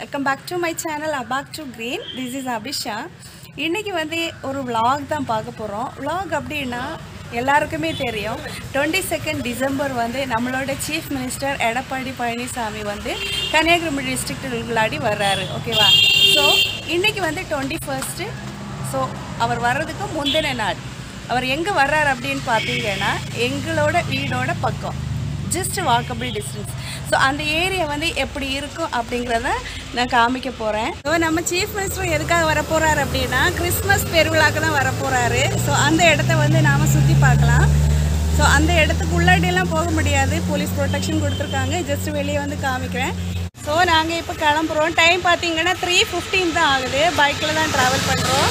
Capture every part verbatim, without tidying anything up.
Welcome back to my channel Abak to Green. This is Abisha. இன்னைக்கு வந்து ஒரு vlog தான் பார்க்க போறோம். Vlog அப்படினா எல்லாருக்குமே தெரியும். twenty-second December வந்து நம்மளோட Chief Minister எடப்பாடி பழனிசாமி வந்து கன்னியாகுமரி டிஸ்ட்ரிக்ட் உள்ளாடி வர்றாரு. ஓகேவா? சோ இன்னைக்கு வந்து twenty-first. சோ அவர் வர்றதுக்கு முந்தின நாள். அவர் எங்க வர்றார் அப்படினு பாத்தீங்கன்னா எங்களோட வீடோட பக்கம். Just walkable distance. So அந்த ஏரியா வந்து எப்படி இருக்கும் அப்படிங்கறத நான் காமிக்க போறேன். சோ நம்ம சீஃப் மினிஸ்டர் எதுக்காக வர போறாரு அப்படினா கிறிஸ்மஸ் பெருவிழாக்கு தான் வர போறாரு. சோ அந்த இடத்தை வந்து நாம சுத்தி பார்க்கலாம். சோ அந்த இடத்துக்கு உள்ளாடி எல்லாம் போக முடியாது. போலீஸ் ப்ரொடெக்ஷன் கொடுத்திருக்காங்க. ஜஸ்ட் வெளிய வந்து காமிக்கிறேன். சோ நாங்க இப்ப கிளம்புறோம். டைம் பாத்தீங்கன்னா three fifteen தான் ஆகுது. பைக்ல தான் டிராவல் பண்றோம்.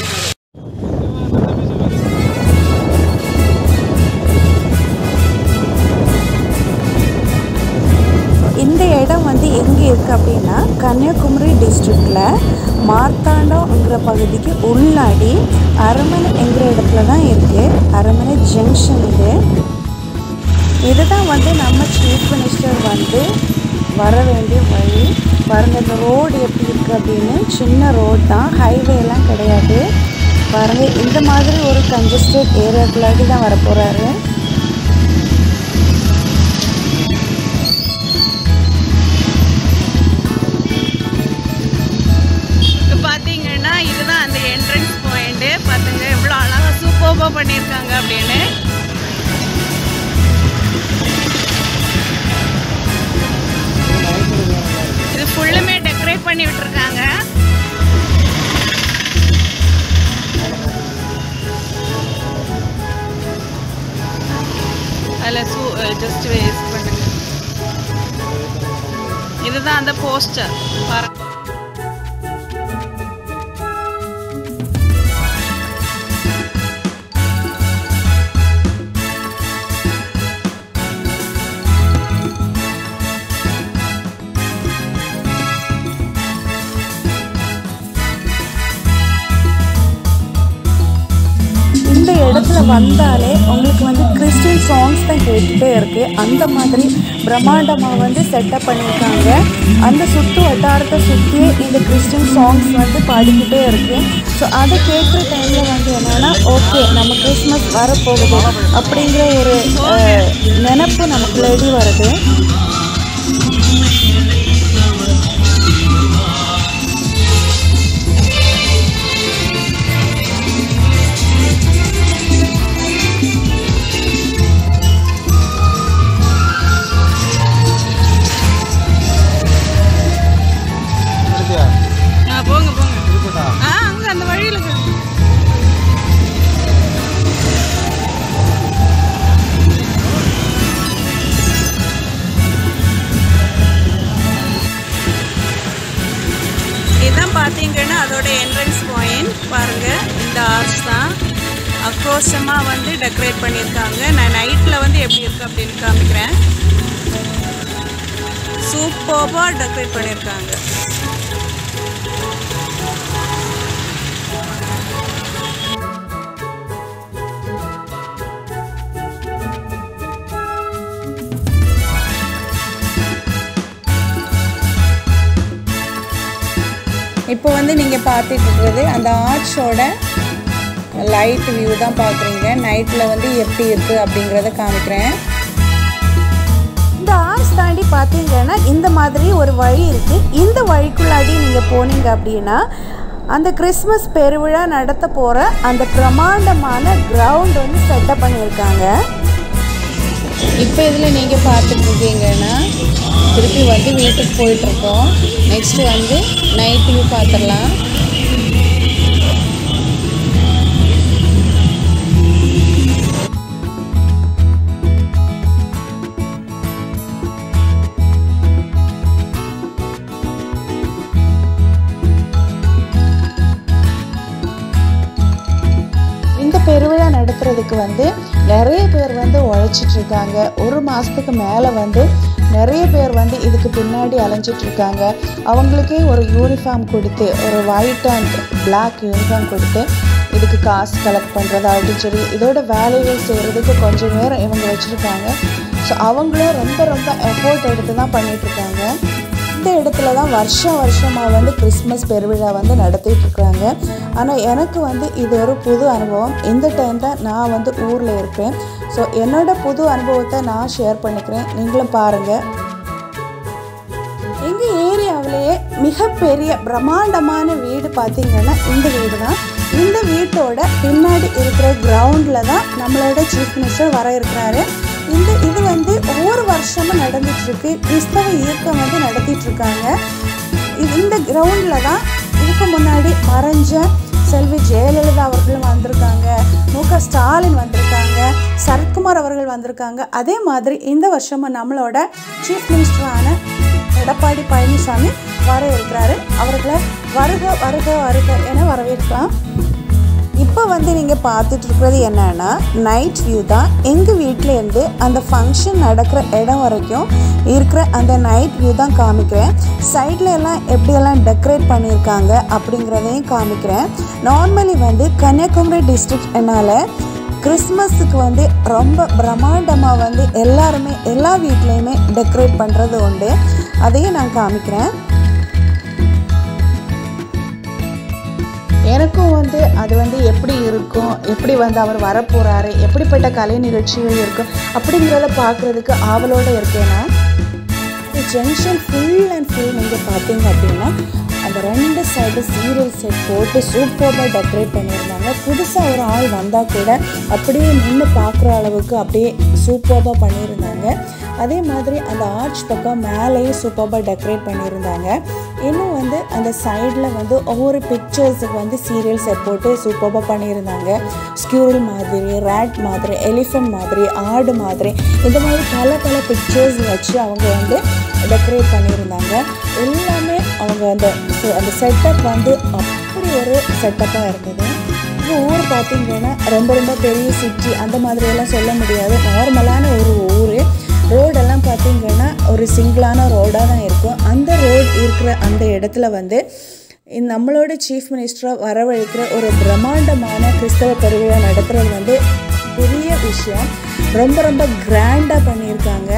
இந்த இடம் வந்து எங்கே இருக்குது அப்படின்னா கன்னியாகுமரி டிஸ்ட்ரிக்டில் மார்த்தாண்டம்ங்கிற பகுதிக்கு உள்ளாடி அரமனை என்கிற இடத்துல தான் இருக்குது. அரமனை ஜங்ஷன் இது இதுதான் வந்து நம்ம சீஃப் மினிஸ்டர் வந்து வர வேண்டிய வழி. பாருங்கள் இந்த ரோடு எப்படி இருக்குது அப்படின்னு. சின்ன ரோடு தான், ஹைவேலாம் கிடையாது. பாருங்கள் இந்த மாதிரி ஒரு கன்ஜஸ்டட் ஏரியாக்குள்ளாடி தான் வர போகிறாரு. பாத்தீங்கன்னா இதுதான் அந்த என்ட்ரன்ஸ் பாயிண்ட். பாத்துங்க எவ்வளவு அழகா சூப்பர்பா பண்ணிருக்காங்க அப்படின்னு. இது ஃபுல்லுமே டெக்கரேட் பண்ணி விட்டுருக்காங்க. அதுல ஜஸ்ட் வேஸ்ட் பண்ணுங்க. இதுதான் அந்த போஸ்டர் பாருங்க. இடத்துல வந்தாலே உங்களுக்கு வந்து கிறிஸ்டின் சாங்ஸ் தான் கேட்டுகிட்டே இருக்குது. அந்த மாதிரி பிரம்மாண்டமாக வந்து செட்டப் பண்ணியிருக்காங்க. அந்த சுற்று வட்டாரத்தை சுற்றியே இந்த கிறிஸ்டின் சாங்ஸ் வந்து பாடிக்கிட்டே இருக்குது. ஸோ அதை கேட்குற டைமில் வந்து என்னென்னா ஓகே நம்ம கிறிஸ்மஸ் வரப்போகுது அப்படிங்கிற ஒரு நினப்பு நமக்குள்ளேடி வருது. போங்க போங்க. ஆ அங்க அந்த வழியில இதான் பாத்தீங்கன்னா அதோட என்ட்ரன்ஸ் பாயிண்ட். பாருங்க இந்த ஆர்ச் தான் ஆக்ரோஷமா வந்து டெக்கரேட் பண்ணியிருக்காங்க. நான் நைட்ல வந்து எப்படி இருக்கு அப்படின்னு காமிக்கிறேன். சூப்பர்பா டெக்கரேட் பண்ணியிருக்காங்க. இப்போ வந்து நீங்கள் பார்த்துட்டு இருக்கிறது அந்த ஆர்ச்சோட லைட் வியூ தான் பார்க்குறீங்க. நைட்டில் வந்து எப்படி இருக்குது அப்படிங்கிறத காமிக்கிறேன். இந்த ஆர்ச் தாண்டி பார்த்தீங்கன்னா இந்த மாதிரி ஒரு வழி இருக்குது. இந்த வழிக்குள்ளாடி நீங்கள் போனீங்க அப்படின்னா அந்த கிறிஸ்மஸ் பெருவிழா நடத்த போகிற அந்த பிரமாண்டமான கிரவுண்ட் வந்து செட்டப் பண்ணியிருக்காங்க. இப்போ இதில் நீங்கள் பார்த்துட்டு இருக்கீங்கன்னா திருப்பி வந்து வீட்டுக்கு போயிட்டுருக்கோம். நெக்ஸ்ட்டு வந்து நைட் வியூ பார்த்துடலாம். இந்த பெருவிழா நடத்துறதுக்கு வந்து நிறைய பேர் வந்து உழைச்சிட்டு இருக்காங்க. ஒரு மாதத்துக்கு மேலே வந்து நிறைய பேர் வந்து இதுக்கு பின்னாடி அலைஞ்சிட்டு இருக்காங்க. அவங்களுக்கே ஒரு யூனிஃபார்ம் கொடுத்து, ஒரு ஒயிட் அண்ட் பிளாக் யூனிஃபார்ம் கொடுத்து இதுக்கு காசு கலெக்ட் பண்ணுறது அப்படின்னு சொல்லி இதோட வேலைகள் செய்கிறதுக்கு கொஞ்சம் நேரம் இவங்க வச்சுருக்காங்க. ஸோ அவங்களும் ரொம்ப ரொம்ப எஃபோர்ட் எடுத்து தான் பண்ணிகிட்ருக்காங்க. இந்த இடத்துல தான் வருஷம் வருஷமாக வந்து கிறிஸ்மஸ் பெருவிழா வந்து நடத்திட்டு இருக்கிறாங்க. ஆனால் எனக்கு வந்து இது ஒரு புது அனுபவம். இந்த டைம் தான் நான் வந்து ஊரில் இருக்கேன். ஸோ என்னோடய புது அனுபவத்தை நான் ஷேர் பண்ணிக்கிறேன், நீங்களும் பாருங்கள். எங்கள் ஏரியாவிலேயே மிகப்பெரிய பிரம்மாண்டமான வீடு பார்த்திங்கன்னா இந்த வீடு தான். இந்த வீட்டோட பின்னாடி இருக்கிற கிரவுண்டில் தான் நம்மளோட சீஃப் மினிஸ்டர் வர இருக்கிறாரு. இந்த இது வந்து ஒவ்வொரு வருஷமும் நடந்துகிட்ருக்கு. கிறிஸ்தவ இயக்கம் வந்து நடத்திட்டுருக்காங்க. இந்த கிரவுண்டில் தான் இதுக்கு முன்னாடி மறைஞ்ச செல்வி ஜெயலலிதா அவர்களும் வந்திருக்காங்க, மு க ஸ்டாலின் வந்திருக்காங்க, சரத்குமார் அவர்கள் வந்திருக்காங்க. அதே மாதிரி இந்த வருஷமும் நம்மளோட சீஃப் மினிஸ்டரான எடப்பாடி பழனிசாமி வர இருக்கிறாரு. அவர்களை வருக வருக வருக என வரவேற்கலாம். இப்போ வந்து நீங்கள் பார்த்துட்டு இருக்கிறது என்னன்னா நைட் வியூ தான். எங்கள் வீட்டிலேருந்து அந்த ஃபங்க்ஷன் நடக்கிற இடம் வரைக்கும் இருக்கிற அந்த நைட் வியூ தான் காமிக்கிறேன். சைடில் எல்லாம் எப்படியெல்லாம் டெக்கரேட் பண்ணியிருக்காங்க அப்படிங்கிறதையும் காமிக்கிறேன். நார்மலி வந்து கன்னியாகுமரி டிஸ்ட்ரிக்ட் என்னால் கிறிஸ்மஸுக்கு வந்து ரொம்ப பிரம்மாண்டமாக வந்து எல்லாருமே எல்லா வீட்லேயுமே டெக்கரேட் பண்ணுறது உண்டு. அதையும் நான் காமிக்கிறேன். எனக்கும் வந்து அது வந்து எப்படி இருக்கும், எப்படி வந்து அவர் வரப்போகிறாரு, எப்படிப்பட்ட கலை நிகழ்ச்சிகள் இருக்கும் அப்படிங்கிறத பார்க்குறதுக்கு ஆவலோடு இருக்கேன்னா. ஜங்ஷன் ஃபுல் அண்ட் ஃபுல் நீங்கள் பார்த்தீங்க அப்படின்னா அந்த ரெண்டு சைடு சீரியல் செட் போட்டு சூப்பராக டெக்கரேட் பண்ணியிருந்தாங்க. புதுசாக ஒரு ஆள் வந்தால் கூட அப்படியே நின்று பார்க்குற அளவுக்கு அப்படியே சூப்பராக பண்ணியிருந்தாங்க. அதே மாதிரி அந்த ஆர்ச் பக்கம் மேலேயும் சூப்பராக டெக்கரேட் பண்ணியிருந்தாங்க. இன்னும் வந்து அந்த சைடில் வந்து ஒவ்வொரு பிக்சர்ஸுக்கு வந்து சீரியல் செட் போட்டு சூப்பராக பண்ணியிருந்தாங்க. ஸ்க்யூரல் மாதிரி, ரேட் மாதிரி, எலிஃபெண்ட் மாதிரி, ஆடு மாதிரி, இந்த மாதிரி பல பல பிக்சர்ஸ் வச்சு அவங்க வந்து டெக்கரேட் பண்ணியிருந்தாங்க. எல்லாமே அவங்க அந்த அந்த செட்டப் வந்து அப்படி ஒரு செட்டப்பாக இருந்தது. இப்போ ஊர் பார்த்திங்கன்னா ரொம்ப ரொம்ப பெரிய சிட்டி அந்த மாதிரியெல்லாம் சொல்ல முடியாது. நார்மலான ஒரு ஊர். ரோடெல்லாம் பார்த்திங்கன்னா ஒரு சிங்கிளான ரோடாக தான் இருக்கும். அந்த ரோடு இருக்கிற அந்த இடத்துல வந்து நம்மளோட சீஃப் மினிஸ்டரை வரவழைக்கிற ஒரு பிரம்மாண்டமான கிறிஸ்தவ பெருவிழா நடத்துகிறது வந்து பெரிய விஷயம். ரொம்ப ரொம்ப கிராண்டாக பண்ணியிருக்காங்க.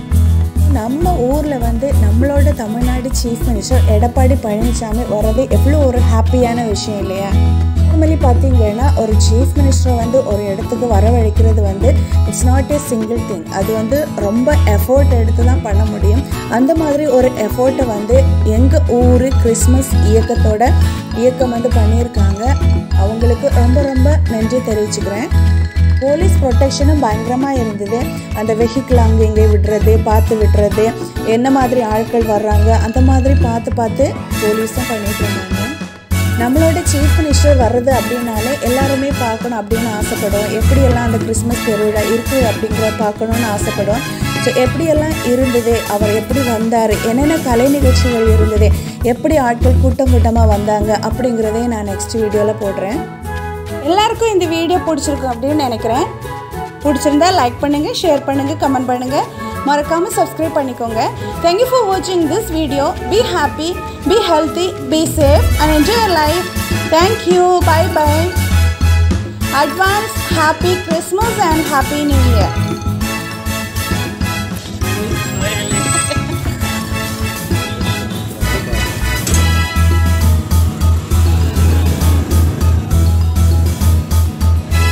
நம்ம ஊரில் வந்து நம்மளோட தமிழ்நாடு சீஃப் மினிஸ்டர் எடப்பாடி பழனிசாமி வர்றது எவ்வளோ ஒரு ஹாப்பியான விஷயம் இல்லையா? நார்மலி பார்த்திங்கன்னா ஒரு சீஃப் மினிஸ்டரை வந்து ஒரு இடத்துக்கு வரவழைக்கிறது வந்து it's not a single thing. அது வந்து ரொம்ப எஃபோர்ட் எடுத்து தான் பண்ண முடியும். அந்த மாதிரி ஒரு எஃபோர்ட்டை வந்து எங்கள் ஊர் கிறிஸ்மஸ் இயக்கத்தோட இயக்கம் வந்து பண்ணியிருக்காங்க. அவங்களுக்கு ரொம்ப ரொம்ப நன்றி தெரிவிச்சுக்கிறேன். போலீஸ் ப்ரொடெக்ஷனும் பயங்கரமாக இருந்தது. அந்த வெஹிக்கிள் அங்கே இங்கே விடுறது, பார்த்து விடுறது, என்ன மாதிரி ஆட்கள் வர்றாங்க அந்த மாதிரி பார்த்து பார்த்து போலீஸும் பண்ணிட்டு இருந்தாங்க. நம்மளோட சீஃப் மினிஸ்டர் வர்றது அப்படின்னாலே எல்லாருமே பார்க்கணும் அப்படின்னு ஆசைப்படுவோம். எப்படியெல்லாம் அந்த கிறிஸ்மஸ் பெருவிழா இருக்குது அப்படிங்கிற பார்க்கணுன்னு ஆசைப்படுவோம். ஸோ எப்படியெல்லாம் இருந்தது, அவர் எப்படி வந்தார், என்னென்ன கலை நிகழ்ச்சிகள் இருந்தது, எப்படி ஆட்கள் கூட்டம் கூட்டமாக வந்தாங்க அப்படிங்கிறதையும் நான் நெக்ஸ்ட் வீடியோவில் போடுறேன். எல்லாருக்கும் இந்த வீடியோ பிடிச்சிருக்கும் அப்படின்னு நினைக்கிறேன். பிடிச்சிருந்தா லைக் பண்ணுங்கள், ஷேர் பண்ணுங்கள், கமெண்ட் பண்ணுங்கள், மறக்காமல் சப்ஸ்கிரைப் பண்ணிக்கோங்க. தேங்க்யூ ஃபார் வாட்சிங் this video. Be happy, be healthy, be safe and enjoy your life. Thank you, bye bye. Advance happy Christmas and happy new year.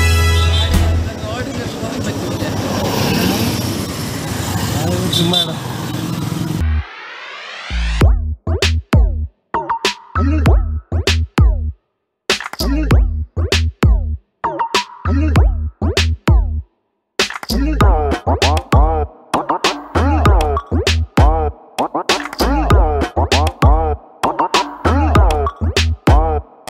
சும்மா